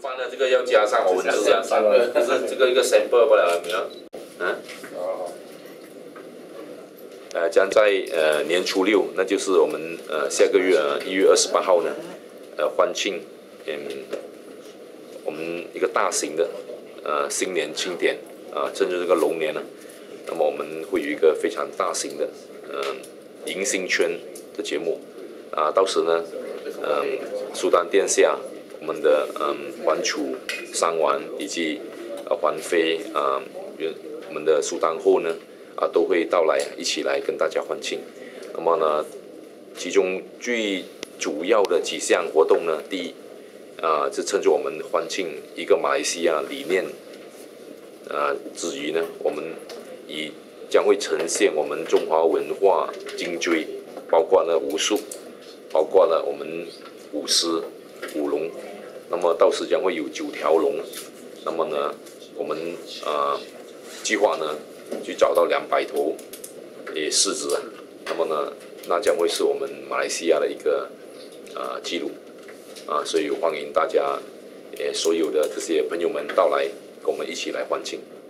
饭呢，这个要加上我们是就是这个一个 sample 过来没有？将在年初6，那就是我们下个月1月28号呢，欢庆我们一个大型的新年庆典正是这个龙年呢，那么我们会有一个非常大型的迎新春的节目到时呢苏丹殿下我们的皇储三王以及皇妃我们的苏丹后呢都会到来一起来跟大家欢庆。那么呢，其中最主要的几项活动呢，第一是趁着我们欢庆一个马来西亚理念之余呢，我们将会呈现我们中华文化精髓，包括了武术，包括了我们舞狮、舞龙。那么到时将会有9条龙。那么呢，我们计划呢去找到200头狮子那么呢，那将会是我们马来西亚的一个记录所以欢迎大家所有的这些朋友们到来，跟我们一起来欢庆。